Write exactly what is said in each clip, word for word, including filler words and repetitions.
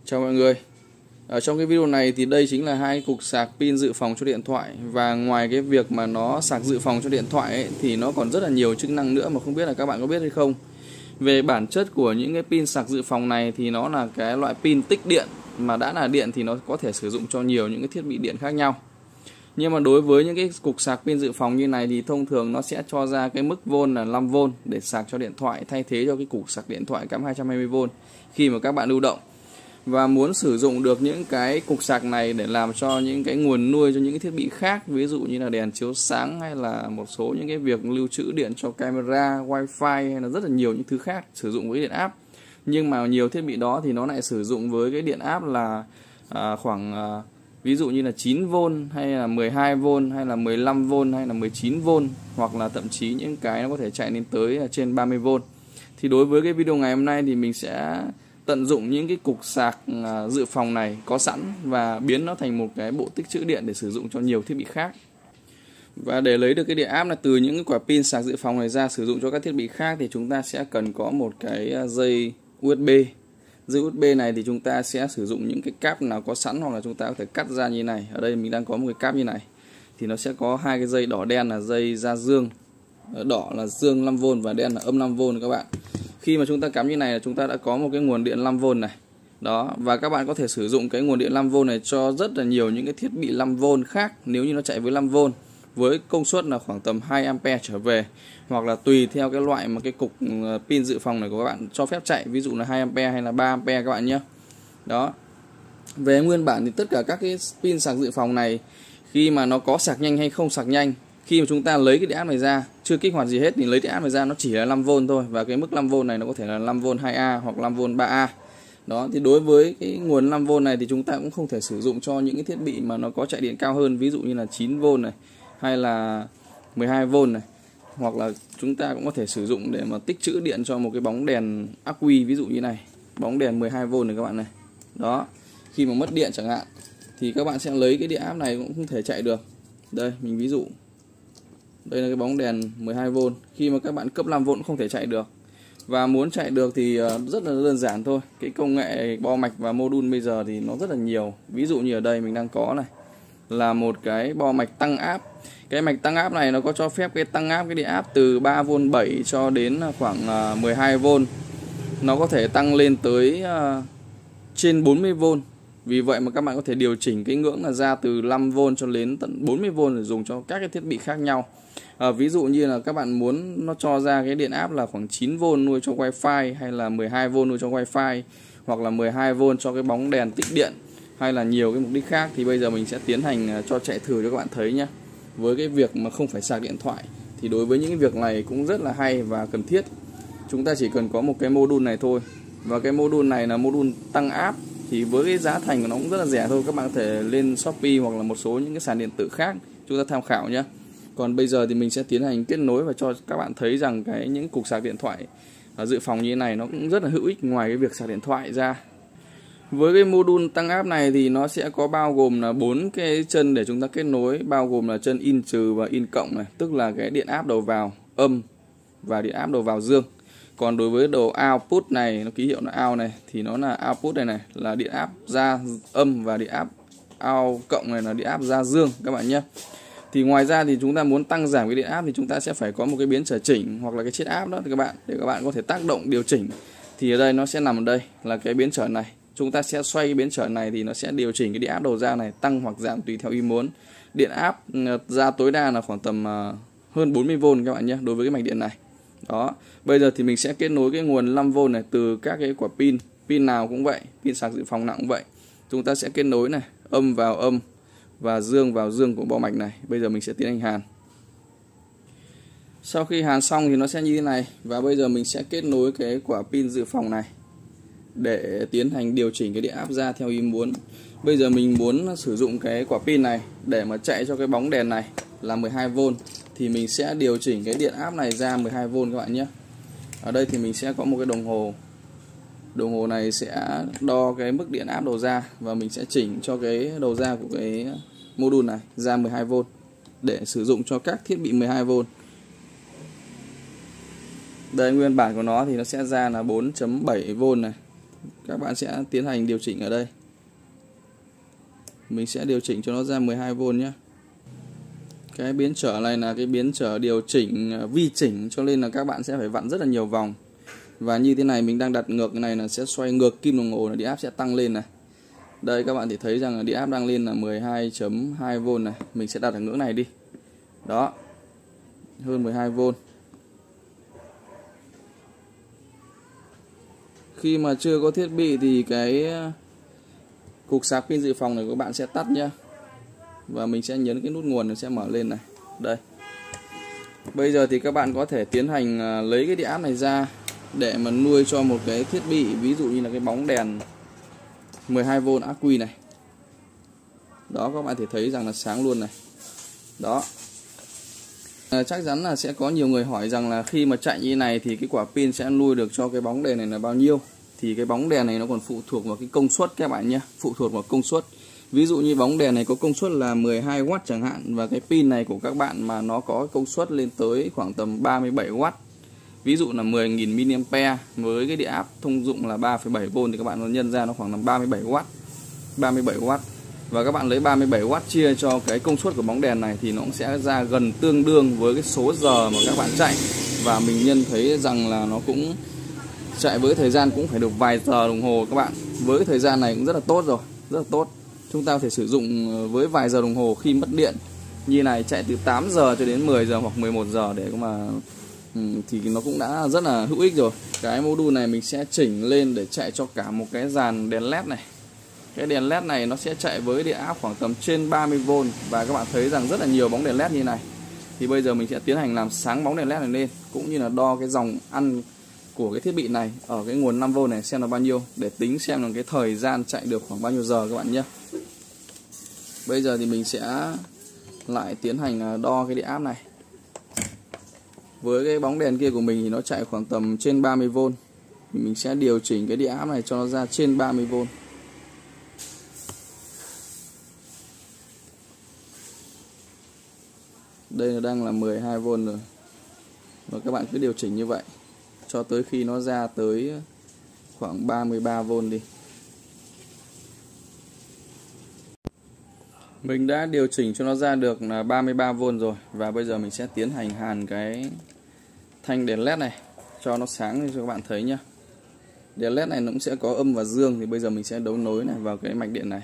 Chào mọi người. Ở trong cái video này thì đây chính là hai cục sạc pin dự phòng cho điện thoại. Và ngoài cái việc mà nó sạc dự phòng cho điện thoại ấy, thì nó còn rất là nhiều chức năng nữa mà không biết là các bạn có biết hay không. Về bản chất của những cái pin sạc dự phòng này thì nó là cái loại pin tích điện, mà đã là điện thì nó có thể sử dụng cho nhiều những cái thiết bị điện khác nhau. Nhưng mà đối với những cái cục sạc pin dự phòng như này thì thông thường nó sẽ cho ra cái mức vôn là năm vôn để sạc cho điện thoại, thay thế cho cái cục sạc điện thoại cắm hai trăm hai mươi vôn khi mà các bạn lưu động. Và muốn sử dụng được những cái cục sạc này để làm cho những cái nguồn nuôi cho những cái thiết bị khác, ví dụ như là đèn chiếu sáng hay là một số những cái việc lưu trữ điện cho camera, wifi hay là rất là nhiều những thứ khác sử dụng với điện áp. Nhưng mà nhiều thiết bị đó thì nó lại sử dụng với cái điện áp là à, khoảng à, ví dụ như là chín vôn hay là mười hai vôn hay là mười lăm vôn hay là mười chín vôn, hoặc là thậm chí những cái nó có thể chạy lên tới trên ba mươi vôn. Thì đối với cái video ngày hôm nay thì mình sẽ tận dụng những cái cục sạc dự phòng này có sẵn và biến nó thành một cái bộ tích trữ điện để sử dụng cho nhiều thiết bị khác. Và để lấy được cái điện áp là từ những cái quả pin sạc dự phòng này ra sử dụng cho các thiết bị khác thì chúng ta sẽ cần có một cái dây u ét bê. Dây u ét bê này thì chúng ta sẽ sử dụng những cái cáp nào có sẵn, hoặc là chúng ta có thể cắt ra như này. Ở đây mình đang có một cái cáp như này. Thì nó sẽ có hai cái dây đỏ đen là dây ra dương. Đỏ là dương năm vôn và đen là âm năm vôn các bạn. Khi mà chúng ta cắm như này là chúng ta đã có một cái nguồn điện năm vôn này. Đó, và các bạn có thể sử dụng cái nguồn điện năm vôn này cho rất là nhiều những cái thiết bị năm vôn khác nếu như nó chạy với năm vôn với công suất là khoảng tầm hai am pe trở về, hoặc là tùy theo cái loại mà cái cục pin dự phòng này của các bạn cho phép chạy, ví dụ là hai am pe hay là ba am pe các bạn nhé. Đó. Về nguyên bản thì tất cả các cái pin sạc dự phòng này khi mà nó có sạc nhanh hay không sạc nhanh, khi mà chúng ta lấy cái điện áp này ra, chưa kích hoạt gì hết thì lấy điện áp này ra nó chỉ là năm vôn thôi, và cái mức năm vôn này nó có thể là năm vôn hai a hoặc năm vôn ba a. Đó, thì đối với cái nguồn năm vôn này thì chúng ta cũng không thể sử dụng cho những cái thiết bị mà nó có chạy điện cao hơn, ví dụ như là chín vôn này hay là mười hai vôn này, hoặc là chúng ta cũng có thể sử dụng để mà tích trữ điện cho một cái bóng đèn ắc quy, ví dụ như này, bóng đèn mười hai vôn này các bạn này. Đó, khi mà mất điện chẳng hạn thì các bạn sẽ lấy cái điện áp này cũng không thể chạy được. Đây, mình ví dụ. Đây là cái bóng đèn mười hai vôn, khi mà các bạn cấp năm vôn cũng không thể chạy được. Và muốn chạy được thì rất là đơn giản thôi. Cái công nghệ bo mạch và module bây giờ thì nó rất là nhiều. Ví dụ như ở đây mình đang có này là một cái bo mạch tăng áp. Cái mạch tăng áp này nó có cho phép cái tăng áp cái điện áp từ ba vôn bảy cho đến khoảng mười hai vôn. Nó có thể tăng lên tới trên bốn mươi vôn. Vì vậy mà các bạn có thể điều chỉnh cái ngưỡng là ra từ năm vôn cho đến tận bốn mươi vôn để dùng cho các cái thiết bị khác nhau. À, ví dụ như là các bạn muốn nó cho ra cái điện áp là khoảng chín vôn nuôi cho wifi, hay là mười hai vôn nuôi cho wifi, hoặc là mười hai vôn cho cái bóng đèn tích điện, hay là nhiều cái mục đích khác, thì bây giờ mình sẽ tiến hành cho chạy thử cho các bạn thấy nhé. Với cái việc mà không phải sạc điện thoại thì đối với những cái việc này cũng rất là hay và cần thiết. Chúng ta chỉ cần có một cái module này thôi, và cái module này là module tăng áp. Thì với cái giá thành của nó cũng rất là rẻ thôi, các bạn có thể lên Shopee hoặc là một số những cái sàn điện tử khác chúng ta tham khảo nhé. Còn bây giờ thì mình sẽ tiến hành kết nối và cho các bạn thấy rằng cái những cục sạc điện thoại dự phòng như thế này nó cũng rất là hữu ích ngoài cái việc sạc điện thoại ra. Với cái module tăng áp này thì nó sẽ có bao gồm là bốn cái chân để chúng ta kết nối, bao gồm là chân in trừ và in cộng này, tức là cái điện áp đầu vào âm và điện áp đầu vào dương. Còn đối với đầu output này, nó ký hiệu là out này, thì nó là output này này là điện áp ra âm, và điện áp out cộng này là điện áp ra dương các bạn nhé. Thì ngoài ra thì chúng ta muốn tăng giảm cái điện áp thì chúng ta sẽ phải có một cái biến trở chỉnh hoặc là cái chiết áp đó thì các bạn, để các bạn có thể tác động điều chỉnh. Thì ở đây nó sẽ nằm ở đây là cái biến trở này. Chúng ta sẽ xoay cái biến trở này thì nó sẽ điều chỉnh cái điện áp đầu ra này tăng hoặc giảm tùy theo ý muốn. Điện áp ra tối đa là khoảng tầm hơn bốn mươi vôn các bạn nhé, đối với cái mạch điện này. Đó, bây giờ thì mình sẽ kết nối cái nguồn năm vôn này từ các cái quả pin, pin nào cũng vậy, pin sạc dự phòng nào cũng vậy. Chúng ta sẽ kết nối này, âm vào âm và dương vào dương của bo mạch này. Bây giờ mình sẽ tiến hành hàn. Sau khi hàn xong thì nó sẽ như thế này, và bây giờ mình sẽ kết nối cái quả pin dự phòng này để tiến hành điều chỉnh cái điện áp ra theo ý muốn. Bây giờ mình muốn sử dụng cái quả pin này để mà chạy cho cái bóng đèn này là mười hai vôn, thì mình sẽ điều chỉnh cái điện áp này ra mười hai vôn các bạn nhé. Ở đây thì mình sẽ có một cái đồng hồ. Đồng hồ này sẽ đo cái mức điện áp đầu ra, và mình sẽ chỉnh cho cái đầu ra của cái module này ra mười hai vôn để sử dụng cho các thiết bị mười hai vôn. Đây, nguyên bản của nó thì nó sẽ ra là bốn chấm bảy vôn này. các bạn sẽ tiến hành điều chỉnh ở đây. Mình sẽ điều chỉnh cho nó ra mười hai vôn nhé. Cái biến trở này là cái biến trở điều chỉnh vi chỉnh, cho nên là các bạn sẽ phải vặn rất là nhiều vòng. Và như thế này mình đang đặt ngược cái này là sẽ xoay ngược kim đồng hồ, là đi áp sẽ tăng lên này. Đây các bạn thì thấy rằng là đi áp đang lên là mười hai chấm hai vôn này. Mình sẽ đặt ở ngưỡng này đi. Đó. Hơn mười hai vôn. Khi mà chưa có thiết bị thì cái cục sạc pin dự phòng này các bạn sẽ tắt nhé. Và mình sẽ nhấn cái nút nguồn nó sẽ mở lên này. Đây. Bây giờ thì các bạn có thể tiến hành lấy cái đi áp này ra để mà nuôi cho một cái thiết bị, ví dụ như là cái bóng đèn mười hai vôn ắc quy này. Đó, các bạn thể thấy rằng là sáng luôn này. Đó. À, chắc chắn là sẽ có nhiều người hỏi rằng là khi mà chạy như này thì cái quả pin sẽ nuôi được cho cái bóng đèn này là bao nhiêu. Thì cái bóng đèn này nó còn phụ thuộc vào cái công suất các bạn nhé, phụ thuộc vào công suất. Ví dụ như bóng đèn này có công suất là mười hai oát chẳng hạn, và cái pin này của các bạn mà nó có công suất lên tới khoảng tầm ba mươi bảy oát. Ví dụ là mười nghìn mi-li-am-pe với cái địa áp thông dụng là ba phẩy bảy vôn thì các bạn nhân ra nó khoảng là ba mươi bảy oát. ba mươi bảy oát. Và các bạn lấy ba mươi bảy oát chia cho cái công suất của bóng đèn này thì nó cũng sẽ ra gần tương đương với cái số giờ mà các bạn chạy. Và mình nhân thấy rằng là nó cũng chạy với thời gian cũng phải được vài giờ đồng hồ các bạn. Với cái thời gian này cũng rất là tốt rồi, rất là tốt. Chúng ta có thể sử dụng với vài giờ đồng hồ khi mất điện. Như này chạy từ tám giờ cho đến mười giờ hoặc mười một giờ để mà ừ, thì nó cũng đã rất là hữu ích rồi. Cái module này mình sẽ chỉnh lên để chạy cho cả một cái dàn đèn led này. Cái đèn led này nó sẽ chạy với địa áp khoảng tầm trên ba mươi vôn. Và các bạn thấy rằng rất là nhiều bóng đèn led như này. Thì bây giờ mình sẽ tiến hành làm sáng bóng đèn led này lên, cũng như là đo cái dòng ăn của cái thiết bị này ở cái nguồn năm vôn này xem là bao nhiêu, để tính xem là cái thời gian chạy được khoảng bao nhiêu giờ các bạn nhé. Bây giờ thì mình sẽ lại tiến hành đo cái địa áp này. Với cái bóng đèn kia của mình thì nó chạy khoảng tầm trên ba mươi vôn. Thì mình sẽ điều chỉnh cái địa áp này cho nó ra trên ba mươi vôn. Đây là đang là mười hai vôn rồi. Và các bạn cứ điều chỉnh như vậy cho tới khi nó ra tới khoảng ba mươi ba vôn đi. Mình đã điều chỉnh cho nó ra được là ba mươi ba vôn rồi. Và bây giờ mình sẽ tiến hành hàn cái thanh đèn led này cho nó sáng cho các bạn thấy nhé. Đèn led này nó cũng sẽ có âm và dương. Thì bây giờ mình sẽ đấu nối này vào cái mạch điện này.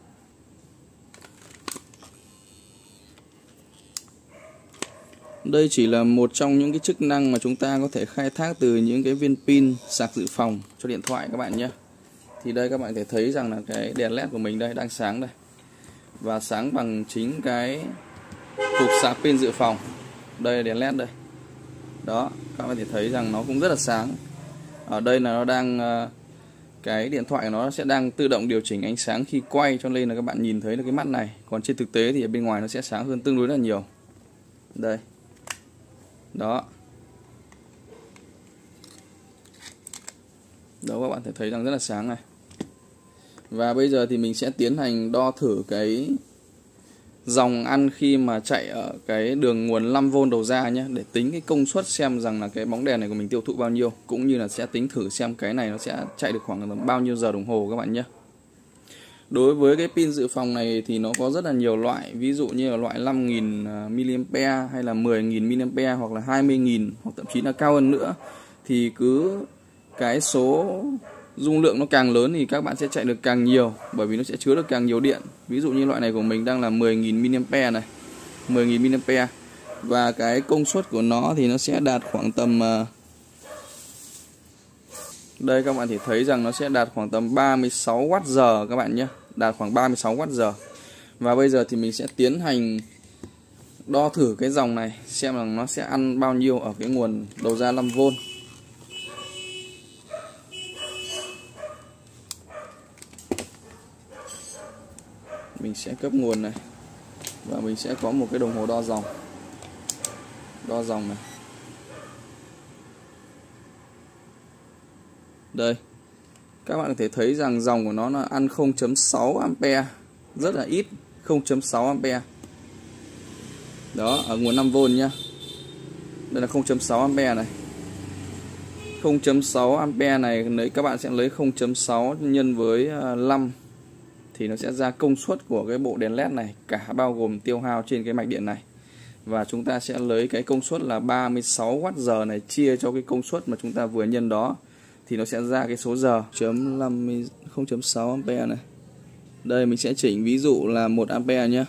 Đây chỉ là một trong những cái chức năng mà chúng ta có thể khai thác từ những cái viên pin sạc dự phòng cho điện thoại các bạn nhé. Thì đây các bạn có thể thấy rằng là cái đèn led của mình đây đang sáng đây. Và sáng bằng chính cái cục sạc pin dự phòng. Đây là đèn led đây. Đó, các bạn có thể thấy rằng nó cũng rất là sáng. Ở đây là nó đang cái điện thoại của nó sẽ đang tự động điều chỉnh ánh sáng khi quay, cho nên là các bạn nhìn thấy được cái mắt này. Còn trên thực tế thì ở bên ngoài nó sẽ sáng hơn tương đối là nhiều. Đây. Đó. Đó, các bạn thể thấy rằng rất là sáng này. Và bây giờ thì mình sẽ tiến hành đo thử cái dòng ăn khi mà chạy ở cái đường nguồn năm vôn đầu ra nhé, để tính cái công suất xem rằng là cái bóng đèn này của mình tiêu thụ bao nhiêu, cũng như là sẽ tính thử xem cái này nó sẽ chạy được khoảng bao nhiêu giờ đồng hồ các bạn nhé. Đối với cái pin dự phòng này thì nó có rất là nhiều loại, ví dụ như là loại năm nghìn mi-li-am-pe hay là mười nghìn mi-li-am-pe hoặc là hai mươi nghìn hoặc thậm chí là cao hơn nữa. Thì cứ cái số dung lượng nó càng lớn thì các bạn sẽ chạy được càng nhiều, bởi vì nó sẽ chứa được càng nhiều điện. Ví dụ như loại này của mình đang là mười nghìn mi-li-am-pe này, mười nghìn mi-li-am-pe. Và cái công suất của nó thì nó sẽ đạt khoảng tầm đây các bạn thì thấy rằng nó sẽ đạt khoảng tầm ba mươi sáu oát giờ các bạn nhé, đạt khoảng ba mươi sáu oát giờ. Và bây giờ thì mình sẽ tiến hành đo thử cái dòng này xem là nó sẽ ăn bao nhiêu ở cái nguồn đầu ra năm vôn. Mình sẽ cấp nguồn này và mình sẽ có một cái đồng hồ đo dòng. Đo dòng này. Đây. Các bạn có thể thấy rằng dòng của nó là ăn không phẩy sáu ampe, rất là ít, không phẩy sáu ampe. Đó, ở nguồn năm vôn nhá. Đây là không phẩy sáu ampe này. không phẩy sáu ampere này lấy các bạn sẽ lấy không phẩy sáu nhân với năm thì nó sẽ ra công suất của cái bộ đèn led này, cả bao gồm tiêu hao trên cái mạch điện này. Và chúng ta sẽ lấy cái công suất là ba mươi sáu oát giờ này chia cho cái công suất mà chúng ta vừa nhân đó thì nó sẽ ra cái số giờ chấm không phẩy sáu ampere này. Đây mình sẽ chỉnh ví dụ là một ampere nhé.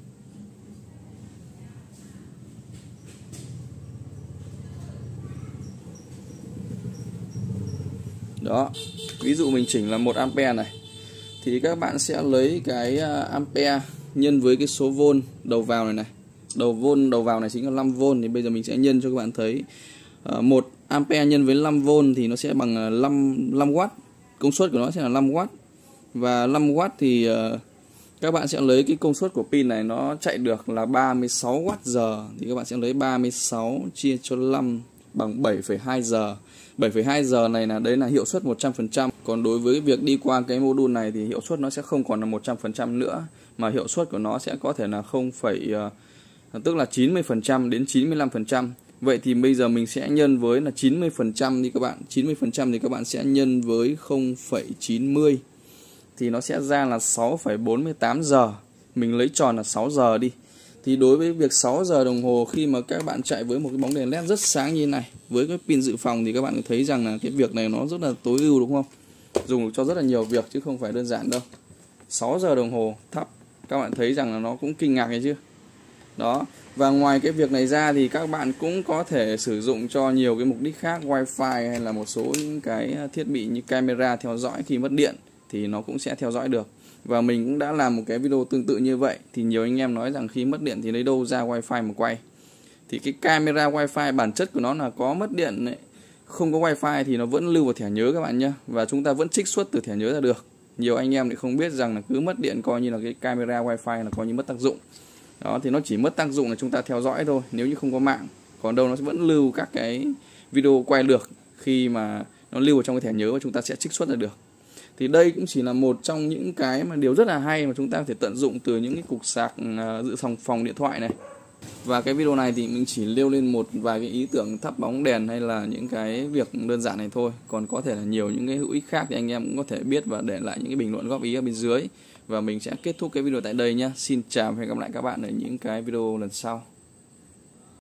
Đó, ví dụ mình chỉnh là một ampere này thì các bạn sẽ lấy cái ampere nhân với cái số vôn đầu vào này này. Đầu vôn đầu vào này chính là năm vôn, thì bây giờ mình sẽ nhân cho các bạn thấy. một ampere nhân với năm vôn thì nó sẽ bằng năm W. Công suất của nó sẽ là năm W. Và năm W thì các bạn sẽ lấy cái công suất của pin này nó chạy được là ba mươi sáu oát giờ, thì các bạn sẽ lấy ba mươi sáu chia cho năm bằng bảy phẩy hai giờ. bảy phẩy hai giờ này là đấy là hiệu suất một trăm phần trăm. Còn đối với việc đi qua cái module này thì hiệu suất nó sẽ không còn là một trăm phần trăm nữa, mà hiệu suất của nó sẽ có thể là không, tức là chín mươi phần trăm đến chín mươi lăm phần trăm. Vậy thì bây giờ mình sẽ nhân với là chín mươi phần trăm đi các bạn. chín mươi phần trăm thì các bạn sẽ nhân với không phẩy chín mươi thì nó sẽ ra là sáu phẩy bốn mươi tám giờ. Mình lấy tròn là sáu giờ đi. Thì đối với việc sáu giờ đồng hồ khi mà các bạn chạy với một cái bóng đèn led rất sáng như thế này, với cái pin dự phòng thì các bạn thấy rằng là cái việc này nó rất là tối ưu, đúng không? Dùng cho rất là nhiều việc chứ không phải đơn giản đâu. sáu giờ đồng hồ thắp, các bạn thấy rằng là nó cũng kinh ngạc hay chứ. Đó, và ngoài cái việc này ra thì các bạn cũng có thể sử dụng cho nhiều cái mục đích khác, wifi hay là một số những cái thiết bị như camera theo dõi khi mất điện thì nó cũng sẽ theo dõi được. Và mình cũng đã làm một cái video tương tự như vậy, thì nhiều anh em nói rằng khi mất điện thì lấy đâu ra wifi mà quay. Thì cái camera wifi bản chất của nó là có mất điện ấy, không có wifi thì nó vẫn lưu vào thẻ nhớ các bạn nhé, và chúng ta vẫn trích xuất từ thẻ nhớ ra được. Nhiều anh em thì không biết rằng là cứ mất điện coi như là cái camera wifi là coi như mất tác dụng. Đó, thì nó chỉ mất tác dụng là chúng ta theo dõi thôi nếu như không có mạng, còn đâu nó vẫn lưu các cái video quay được khi mà nó lưu vào trong cái thẻ nhớ và chúng ta sẽ trích xuất ra được. Thì đây cũng chỉ là một trong những cái mà điều rất là hay mà chúng ta có thể tận dụng từ những cái cục sạc uh, dự phòng phòng điện thoại này. Và cái video này thì mình chỉ nêu lên một vài cái ý tưởng thắp bóng đèn hay là những cái việc đơn giản này thôi. Còn có thể là nhiều những cái hữu ích khác thì anh em cũng có thể biết và để lại những cái bình luận góp ý ở bên dưới. Và mình sẽ kết thúc cái video tại đây nhé. Xin chào và hẹn gặp lại các bạn ở những cái video lần sau.